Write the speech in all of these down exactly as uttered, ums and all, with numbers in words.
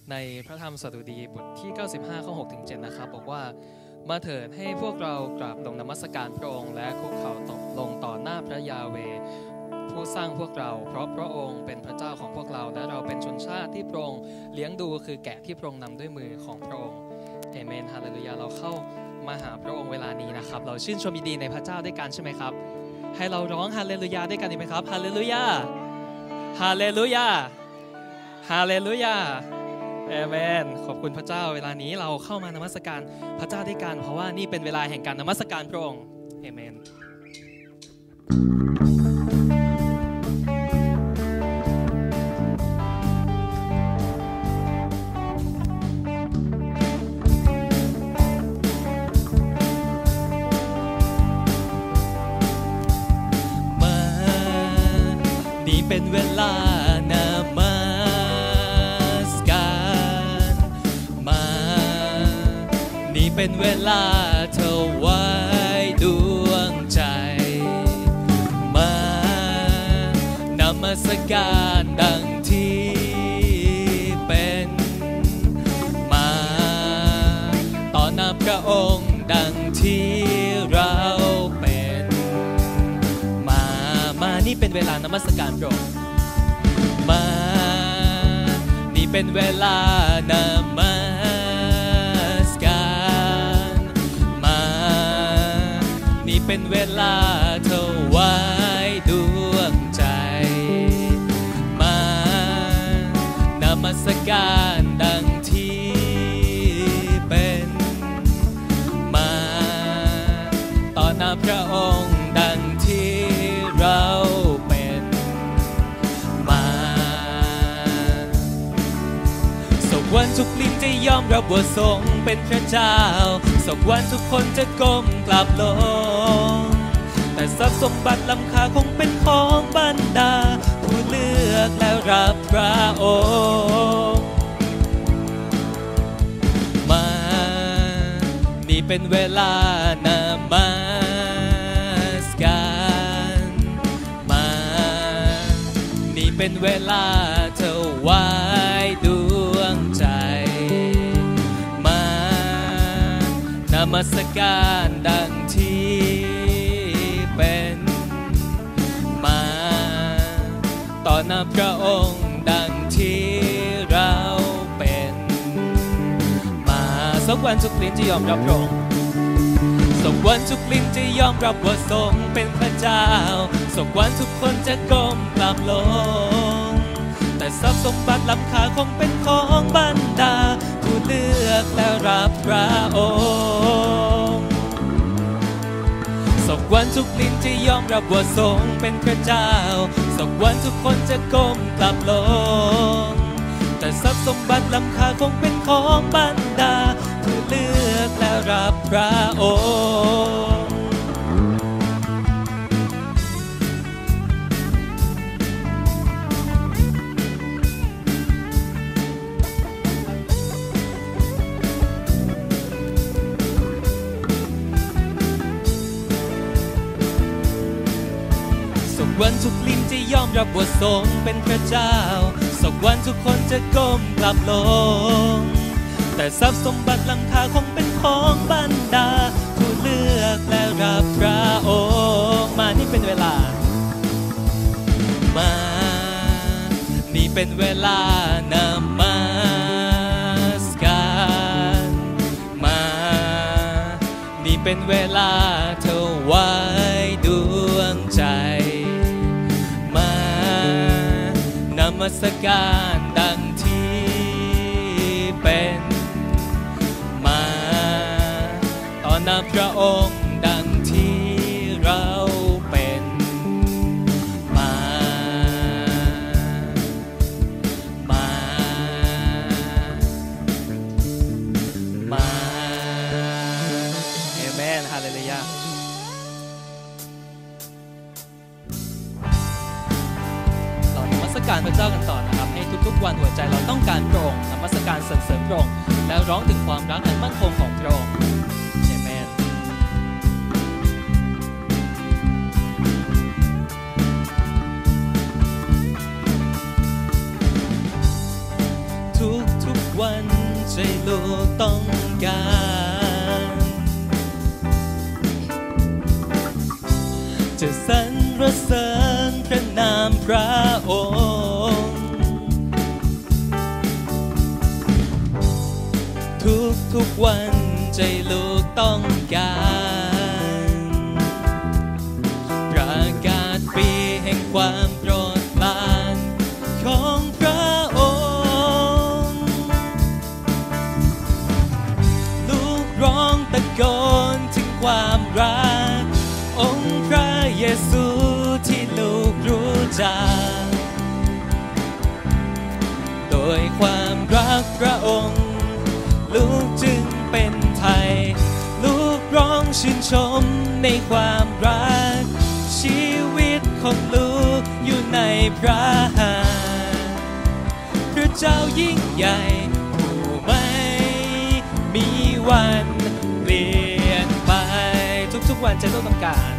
ในพระธรรมสดุดีบทที่เก้าสิบห้าข้อหกถึงเจ็ดนะครับบอกว่ามาเถิดให้พวกเรากราบลงนมัสการพระองค์และคุกเข่าลงต่อหน้าพระยาเวห์ผู้สร้างพวกเราเพราะพระองค์เป็นพระเจ้าของพวกเราและเราเป็นชนชาติที่พระองค์เลี้ยงดูคือแกะที่พระองค์นำด้วยมือของพระองค์เอเมนฮาเลลูยาเราเข้ามาหาพระองค์เวลานี้นะครับเราชื่นชมยินดีในพระเจ้าด้วยกันใช่ไหมครับให้เราร้องฮาเลลูยาด้วยกันดีไหมครับฮาเลลูยาฮาเลลูยาฮาเลลูยาเอเมนขอบคุณพระเจ้าเวลานี้เราเข้ามานมัสการพระเจ้าด้วยกันเพราะว่านี่เป็นเวลาแห่งการนมัสการพระองค์เอเมนเป็นเวลานมัสการมานี่เป็นเวลาถวายดวงใจมานมัสการดังที่เป็นมาต่อหน้าพระองค์ดังที่เราเป็นมามานี่เป็นเวลานมัสการพระองค์มานี่เป็นเวลานมัสการมานี่เป็นเวลาถวายดวงใจมานมัสการดังที่เป็นมาต่อหน้าพระองค์ดังที่เราเป็นมาสักวันทุกลิ้นจะยอมรับว่าทรงเป็นพระเจ้าสักวันทุกคนจะก้มกราบลงแต่ทรัพย์สมบัติล้ำค่าคงเป็นของบรรดาผู้เลือกแล้วรับพระองค์มานี่เป็นเวลานมัสการมานี่เป็นเวลาถวายดวงใจมานมัสการดังที่เป็นมาต่อหน้าพระองค์ดังที่เราเป็นมาสักวันทุกลิ้นจะยอมรับพระองค์สักวันทุกลิ้นจะยอมรับว่าทรงเป็นพระเจ้าสักวันทุกคนจะก้มกราบลงแต่ทรัพย์สมบัติล้ำค่าคงเป็นของบรรดาผู้เลือกและรับพระองค์สักวันทุกลิ้นจะยอมรับว่าทรงเป็นพระเจ้าสักวันทุกคนจะก้มกราบลงแต่ทรัพย์สมบัติล้ำค่าคงเป็นของบรรดาผู้เลือกและรับพระองค์สักวันทุกลิ้นจะยอมรับว่าทรงเป็นพระเจ้าสักวันทุกคนจะก้มกราบลงแต่ทรัพย์สมบัติล้ำค่าคงเป็นของบรรดาผู้เลือกและรับพระองค์มานี่เป็นเวลามานี่เป็นเวลานมัสการมานี่เป็นเวลาถวายดวงใจมานมัสการดังที่เป็นมาต่อหน้าพระองค์ดังที่เราเป็นมามามาเอเมนฮาเลลูยาเรานมัสการพระเจ้ากันต่อนะครับให้ทุกๆวันหัวใจเราต้องการพระองค์นมัสการสรรเสริญพระองค์แล้วร้องถึงความรักอันมั่นคงของพระองค์เอเมน ทุกวันใจลูกต้องการจะสรรเสริญพระนามพระองค์ทุกทุกวันใจลูกต้องการประกาศปีแห่งความโปรดปรานของพระองค์ลูกร้องตะโกนถึงความรักองค์พระเยซูที่ลูกรู้จักโดยความรักพระองค์ลูกจึงเป็นไทยลูกร้องชื่นชมในความรักชีวิตของลูกอยู่ในพระหัตถ์พระเจ้ายิ่งใหญ่ผู้ไม่มีวันเปลี่ยนไปทุกๆวันใจลูกต้องการ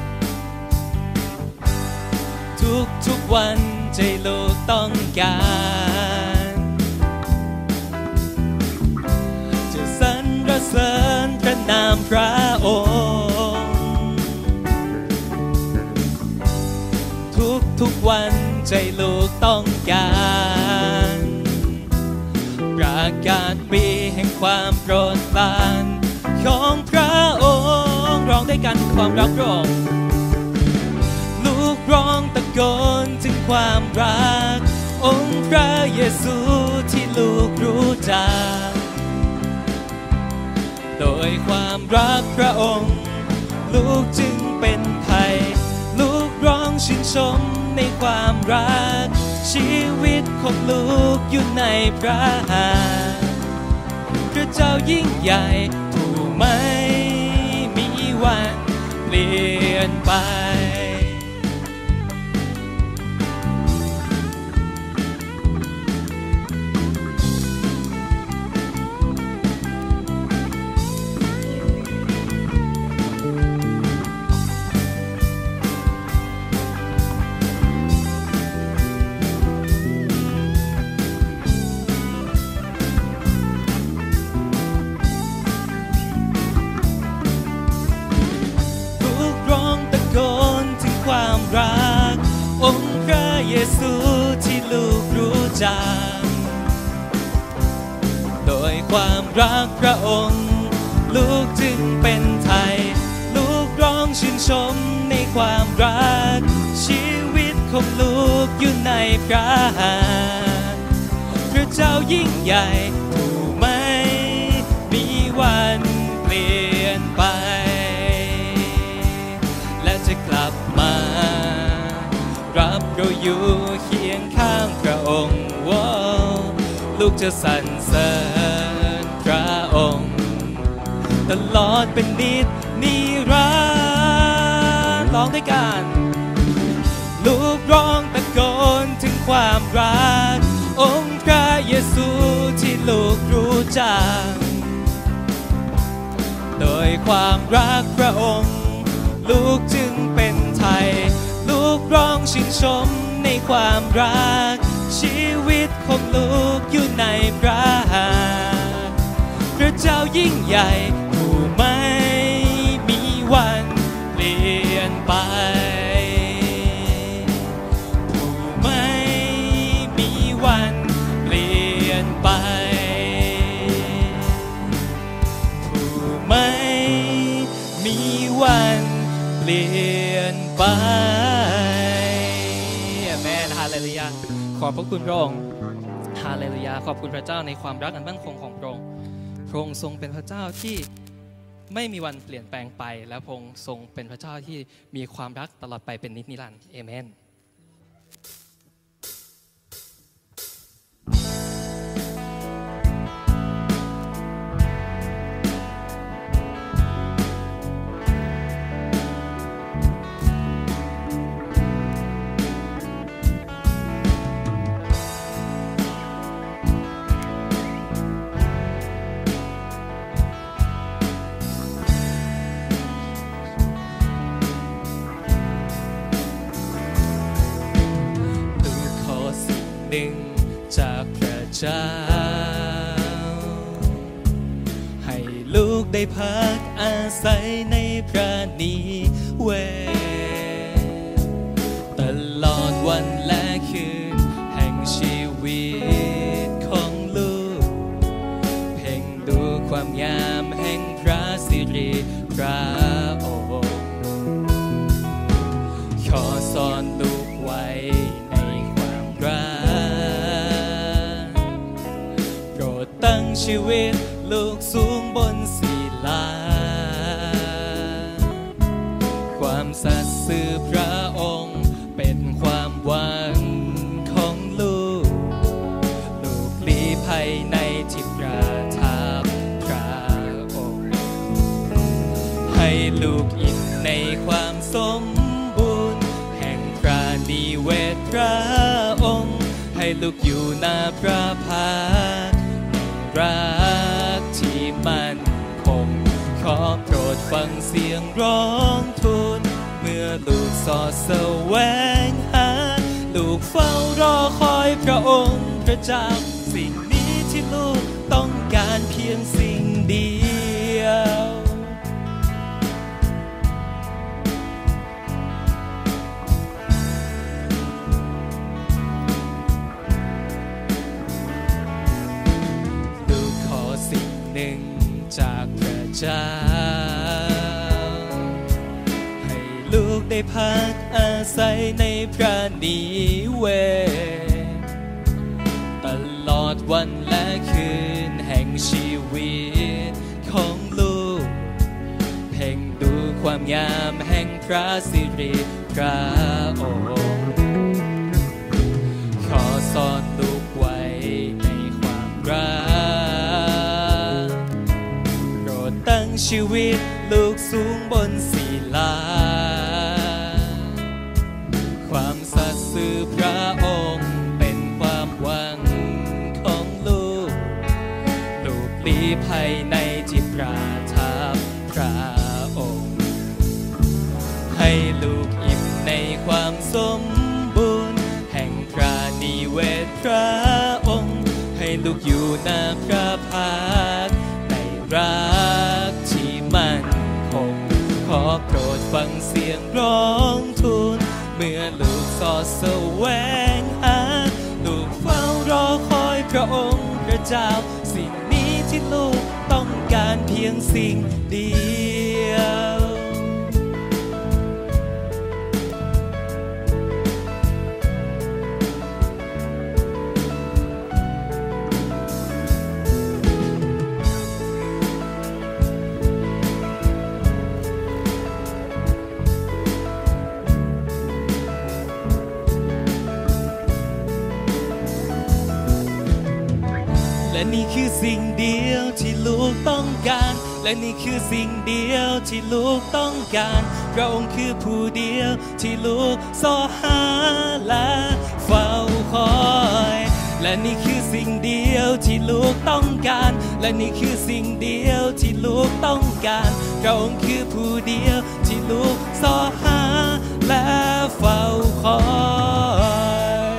ทุกๆวันใจลูกต้องการจะสรรเสริญพระนามพระองค์ทุกๆวันใจลูกต้องการประกาศปีแห่งความโปรดปรานของพระองค์ร้องด้วยกันความรักพระองค์ลูกร้องตะโกนถึงความรักองค์พระเยซูที่ลูกรู้จักโดยความรักพระองค์ลูกจึงเป็นไทยลูกร้องชื่นชมในความรักชีวิตของลูกอยู่ในพระหัตถ์พระเจ้ายิ่งใหญ่ผู้ไม่มีวันเปลี่ยนไปความรักองค์พระเยซูที่ลูกรู้จักโดยความรักพระองค์ลูกจึงเป็นไทยลูกร้องชื่นชมในความรักชีวิตของลูกอยู่ในพระหัตถ์พระเจ้ายิ่งใหญ่ผู้ไม่มีวันเปลี่ยนไปและจะกลับมารับเราอยู่เคียงข้างพระองค์ว้าวลูกจะสรรเสริญพระองค์ตลอดเป็นนิจนิรันดร์ร้องด้วยกันลูกร้องตะโกนถึงความรักองค์พระเยซูที่ลูกรู้จักโดยความรักพระองค์ลูกจึงเป็นไทยลูกร้องชื่นชมในความรักชีวิตของลูกอยู่ในพระหัตถ์พระเจ้ายิ่งใหญ่ผู้ไม่มีวันเปลี่ยนไปผู้ไม่มีวันเปลี่ยนไปผู้ไม่มีวันเปลี่ยนไปอาเมนฮาเลลูยาขอบพระคุณพระองค์ฮาเลลูยาขอบคุณพระเจ้าในความรักอันมั่นคงของพระองค์พระองค์ทรงเป็นพระเจ้าที่ไม่มีวันเปลี่ยนแปลงไปและพระองค์ทรงเป็นพระเจ้าที่มีความรักตลอดไปเป็นนิจนิรันดร์อาเมนจากพระเจ้าได้พักอาศัยในพระนิเวศตลอดวันและคืนแห่งชีวิตของลูกเพ่งดูความงามแห่งพระสิริพระองค์ขอสอนลูกไว้ในความรักโปรดตั้งชีวิตลูกสูงบนศิลาความสัตย์ซื่อพระองค์เป็นความหวังของลูกลูกลี้ภัยในที่ประทับพระองค์ให้ลูกอิ่มในความสมบูรณ์แห่งพระนิเวศพระองค์ให้ลูกอยู่หน้าพระพักตร์รักที่มั่นคงขอโปรดฟังเสียงร้องทูลเมื่อลูกสอดแสวงหาลูกเฝ้ารอคอยพระองค์พระเจ้าสิ่งนี้ที่ลูกต้องการเพียงสิ่งเดียวหนึ่งจากพระเจ้าให้ลูกได้พักอาศัยในพระนิเวศตลอดวันและคืนแห่งชีวิตของลูกเพ่งดูความงามแห่งพระสิริพระองค์ขอสอนลูกไว้ในความรักตั้งชีวิตลูกสูงบนศิลาความสัตย์ซื่อพระองค์เป็นความหวังของลูกลูกลี้ภัยในที่ประทับพระองค์ให้ลูกอิ่มในความสมบูรณ์แห่งพระนิเวศพระองค์ให้ลูกอยู่หน้าพระพักตร์ในรักที่มั่นคงขอโปรดฟังเสียงร้องทูลเมื่อลูกสอดแสวงหาลูกเฝ้ารอคอยพระองค์พระเจ้าสิ่งนี้ที่ลูกต้องการเพียงสิ่งเดียวและนี่คือสิ่งเดียวที่ลูกต้องการและนี่คือสิ่งเดียวที่ลูกต้องการพระองค์คือผู้เดียวที่ลูกสอหาและเฝ้าคอยและนี่คือสิ่งเดียวที่ลูกต้องการและนี่คือสิ่งเดียวที่ลูกต้องการพระองค์คือผู้เดียวที่ลูกสอหาและเฝ้าคอย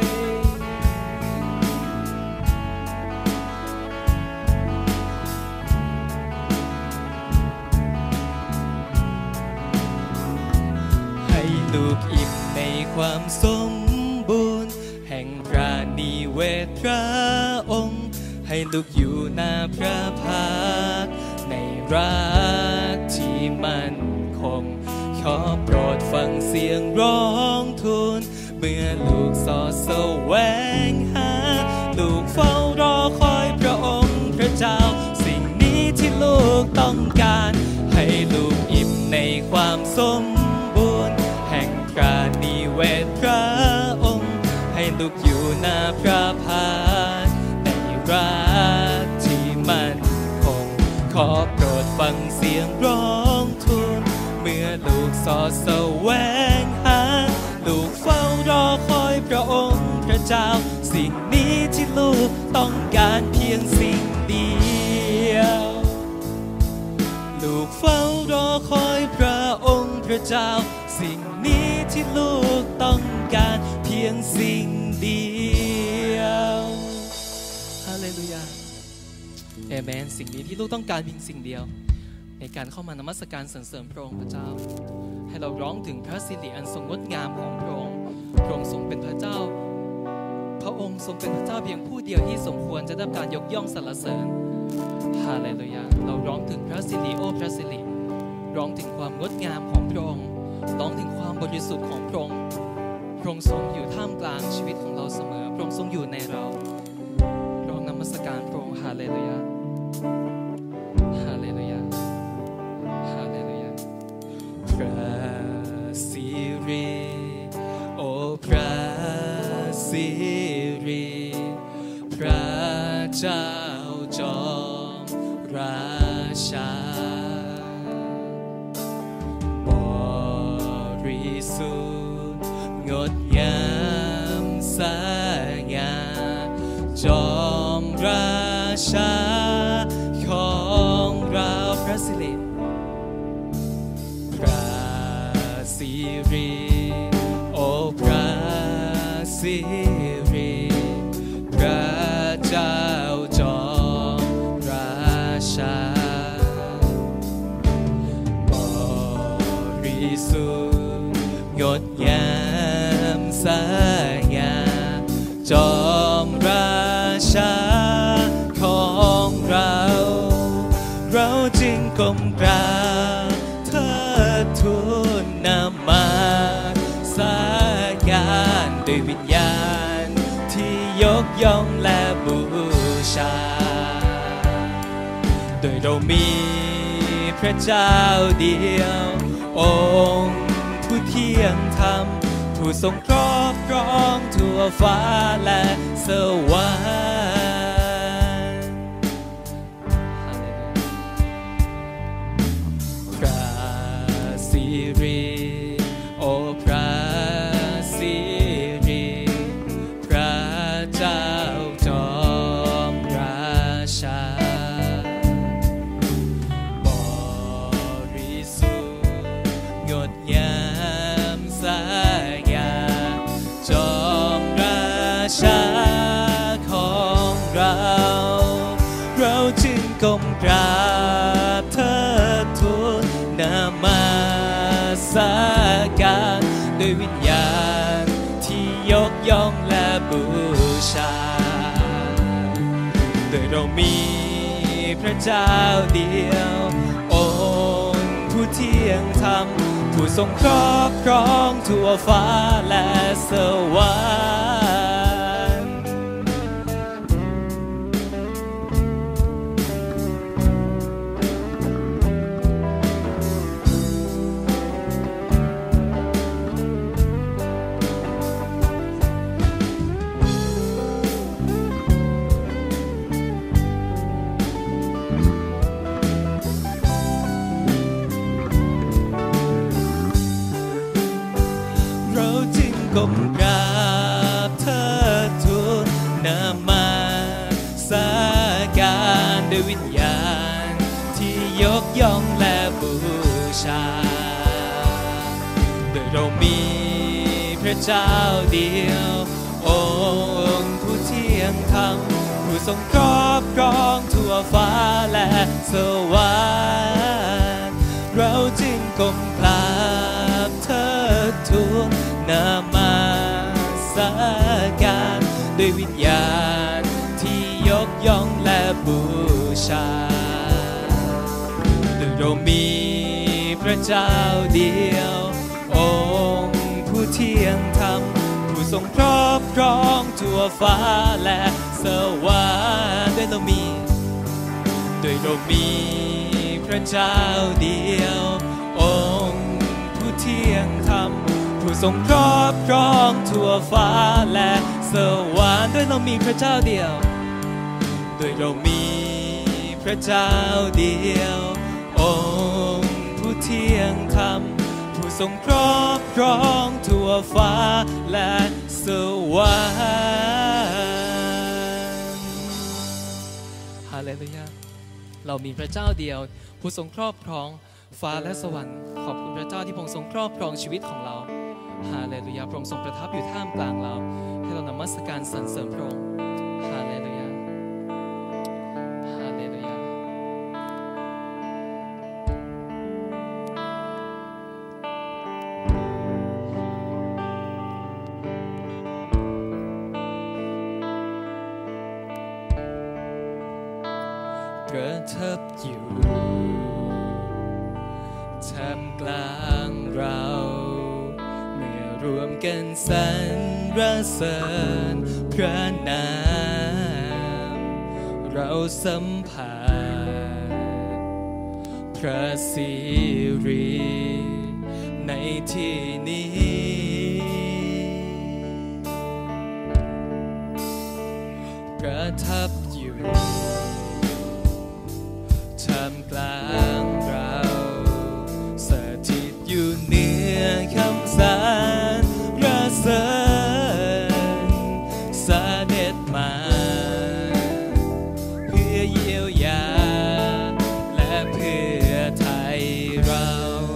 ลูกอิ่มในความสมบูรณ์แห่งพระนิเวศพระองค์ให้ลูกอยู่หน้าพระพักตร์ในรักที่มั่นคงขอโปรดฟังเสียงร้องทูลเมื่อลูกสอดแสวงหาลูกเฝ้ารอคอยพระองค์พระเจ้าสิ่งนี้ที่ลูกต้องการให้ลูกอิ่มในความสมบูรณ์แห่งพระนิเวศพระองค์ให้ลูกอยู่หน้าพระพักตร์ในรักที่มั่นคงขอโปรดฟังเสียงร้องทูลเมื่อลูกสอดแสวงหาลูกเฝ้ารอคอยพระองค์พระเจ้าสิ่งนี้ที่ลูกต้องการเพียงสิ่งเดียวลูกเฝ้ารอคอยพระองค์พระเจ้าสิ่งนี้ที่ลูกต้องการเพียงสิ่งเดียวฮาเลลูยาเอเมนสิ่งนี้ที่ลูกต้องการเพียงสิ่งเดียวในการเข้ามานมัสการสรรเสริญพระองค์พระเจ้าให้เราร้องถึงพระสิริอันทรงงดงามของพระองค์พระองค์ทรงเป็นพระเจ้าพระองค์ทรงเป็นพระเจ้าเพียงผู้เดียวที่สมควรจะได้รับการยกย่องสรรเสริญฮาเลลูยาเราร้องถึงพระสิริโอพระสิริร้องถึงความงดงามของพระองค์ร้องถึงความบริสุทธิ์ของพระองค์พระองค์ทรงอยู่ท่ามกลางชีวิตของเราเสมอพระองค์ทรงอยู่ในเราร้องนมัสการพระองค์ฮาเลลูยาฮาเลลูยาฮาเลลูยาพระสิริโอพระสิริพระเจ้าจอมราชาบริสุทธิ์งดงามสง่าจอมราชาของเราพระสิริพระสิริโอพระสิริพระเจ้าจอมราชาบริสุทธิ์งดงามสง่าจอมราชาของเราเราจึงก้มกราบเทิดทูนนมัสการด้วยวิญญาณที่ยกย่องและบูชาโดยเรามีพระเจ้าเดียวองค์ผู้เที่ยงธรรมผู้ทรงครอบครองทั่วฟ้าและสวรรค์พระสิริโอพระสิริพระเจ้าจอมราชาบริสุทธิ์งดงามสง่าจอมราชาของเราเราจึงก้มกราบเทิดทูนนมัสการด้วยวิญญาณที่ยกย่องและบูชาโดยเรามีพระเจ้าเดียวองค์ผู้เที่ยงธรรมผู้ทรงครอบครองทั่วฟ้าและสวรรค์เราจึงก้มกราบเทิดทูนนมัสการด้วยวิญญาณที่ยกย่องและบูชาโดยเรามีพระเจ้าเดียวองค์ผู้เที่ยงธรรมผู้ทรงครอบครองทั่วฟ้าและสวรรค์เราจึงก้มกราบเทิดทูนนมัสการด้วยวิญญาณที่ยกย่องและบูชาโดยเรามีพระเจ้าเดียวองค์ผู้เที่ยงธรรมผู้ทรงครอบครองทั่วฟ้าและสวรรค์ด้วยเรามีด้วยเรามีพระเจ้าเดียวองค์ผู้เที่ยงธรรมผู้ทรงครอบครองทั่วฟ้าและสวรรค์ด้วยเรามีพระเจ้าเดียวด้วยเรามีพระเจ้าเดียวองค์ผู้เที่ยงธรรมผู้ทรงครอบครองทั่วฟ้าและสวรรค์ฮาเลลูยาเรามีพระเจ้าเดียวผู้ทรงครอบครองฟ้าและสวรรค์ขอบคุณพระเจ้าที่พระองค์ทรงครอบครองชีวิตของเราฮาเลลูยาพระองค์ทรงประทับอยู่ท่ามกลางเราให้เรานมัสการสรรเสริญพระองค์ฮาเลลูยาฮาเลลูยาประทับอยู่ท่ามกลางเราเมื่อรวมกันสรรเสริญพระนามเราสัมผัสพระสิริในที่นี้ประทับอยู่ท่ามกลางเราสถิตอยู่เหนือคำสรรเสริญเสด็จมาเพื่อเยียวยาและเพื่อไทยเรา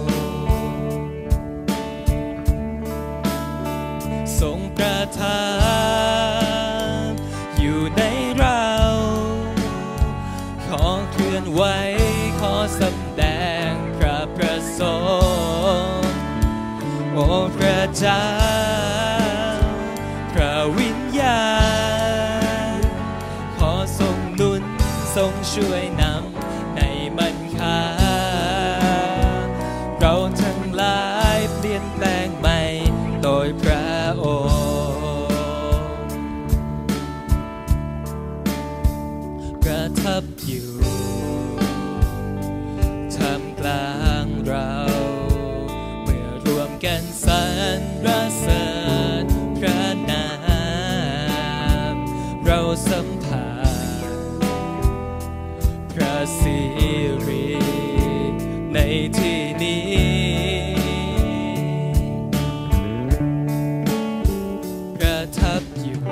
ทรงประทานอยู่ในเราขอเคลื่อนไหวขอสำแดงพระประสงค์โอ้พระเจ้าพระวิญญาณขอทรงหนุนทรงช่วยนำในมันคาเราทั้งหลายเปลี่ยนแปลงใหม่โดยพระองค์ประทับอยู่ท่ามกลางเราเมื่อรวมกันสรรเสริญพระนามเราสัมผัสพระสิริในที่นี้ประทับอยู่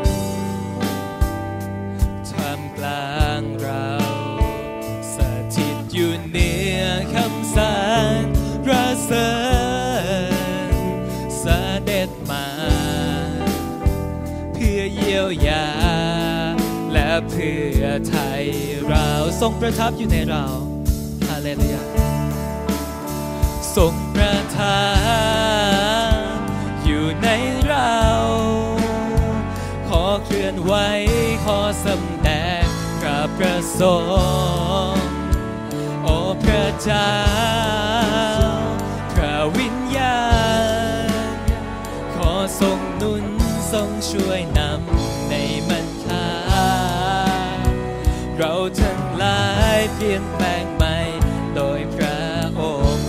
ท่ามกลางเราสถิตอยู่เหนือคำสรรเสริญเสด็จมาเพื่อเยียวยาและเพื่อไทยเราทรงประทับอยู่ในเราฮาเลลูยาทรงประทานอยู่ในเราขอเคลื่อนไหวขอสำแดงพระประสงค์โอ้พระเจ้าพระวิญญาณขอทรงหนุนทรงช่วยนำในมันคาเราทั้งหลายเปลี่ยนแปลงใหม่โดยพระองค์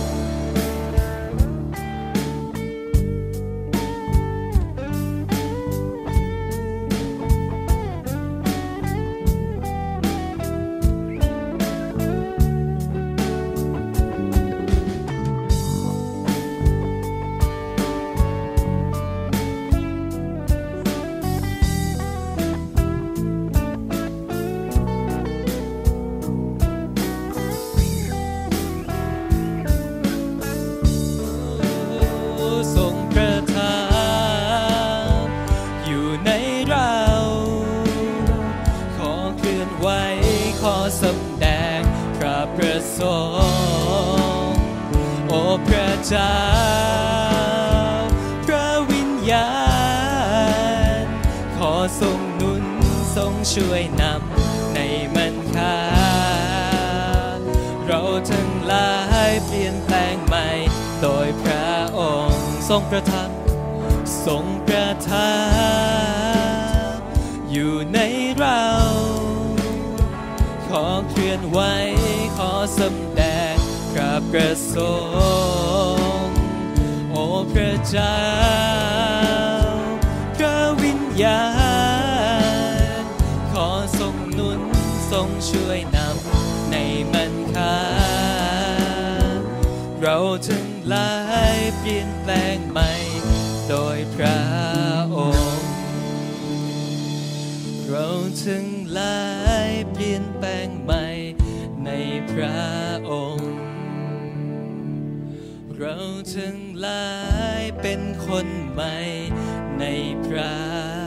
ทรงประทานอยู่ในเราขอเคลื่อนไหวขอสำแดงพระประสงค์โอ้พระเจ้าพระวิญญาณขอทรงหนุนทรงช่วยนำในมันคาเราทั้งหลายเปลี่ยนแปลงใหม่โดยพระองค์ทรงประทานทรงประทานอยู่ในเราขอเคลื่อนไหวขอสำแดงพระประสงค์โอ้พระเจ้าพระวิญญาณขอทรงหนุนทรงช่วยนำในมันคาเราทั้งหลายเปลี่ยนแปลงใหม่โดยพระองค์เราทั้งหลายเปลี่ยนแปลงใหม่ในพระองค์เราทั้งหลายเป็นคนใหม่ในพระ